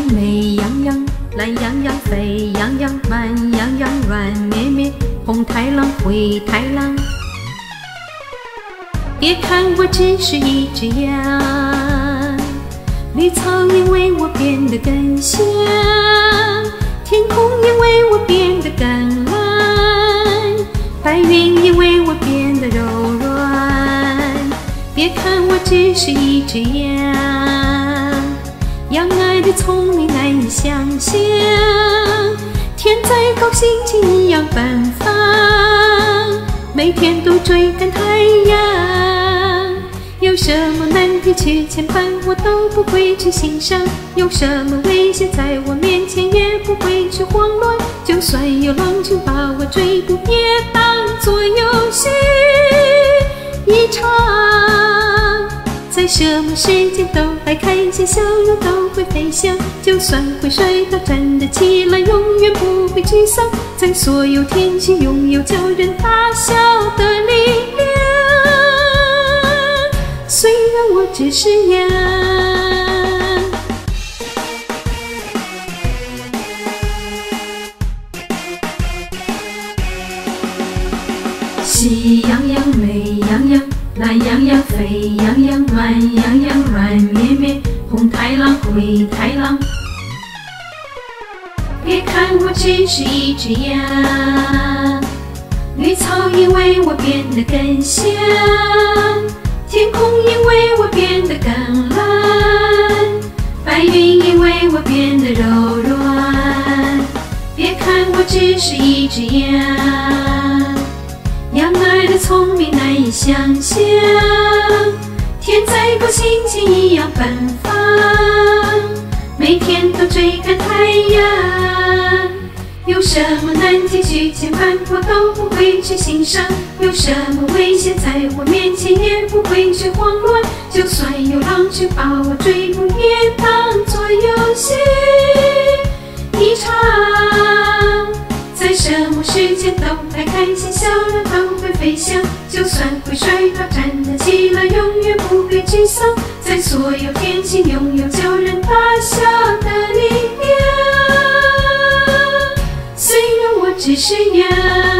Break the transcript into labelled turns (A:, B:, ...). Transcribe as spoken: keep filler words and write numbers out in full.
A: 美羊羊，懒羊羊，沸羊羊，慢羊羊，软绵绵，红太狼，灰太狼。别看我只是一只羊，绿草因为我变得更香，天空因为我变得更蓝，白云因为我变得柔软。别看我只是一只羊，羊儿的聪明难以想象，天再高心情一样奔放，每天都追赶太阳。有什么难题去牵绊，我都不会去心伤，有什么危险在我面前，也不会去慌乱，就算有狼群把我追捕，也当作游戏一场。在什么时间都爱开心，笑容都会飞翔，就算会摔倒站得起来，永远不会沮丧，在所有天气拥有叫人大笑的力量。虽然我只是羊，喜羊羊、美羊羊，懒羊羊，沸羊羊，慢羊羊，软绵绵，红太狼，灰太狼。别看我只是一只羊，绿草因为我变得更香，天空因为我变得更蓝，白云因为我变得柔软。别看我只是一只羊，羊儿的聪明难以想象，天再高心情一样奔放，每天都追赶太阳。有什么难题去牵绊，我都不会去心伤，有什么危险在我面前，也不会去慌乱，就算有狼群把我追捕，也当作游戏一场。在什么时间都爱开心，笑容都会飞翔，就算会摔倒站得起来，永远不会沮丧，在所有天气拥有叫人大笑的力量。虽然我只是羊。